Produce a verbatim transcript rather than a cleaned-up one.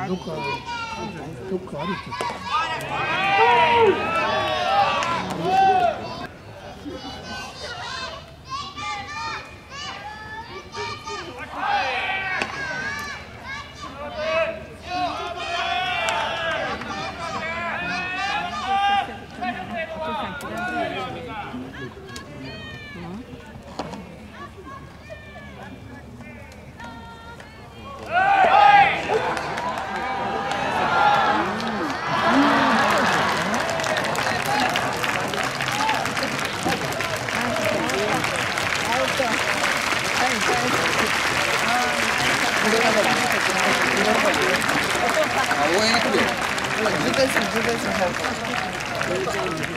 どっかどっかあるって言って応援やってるよ。渋滞する渋滞する。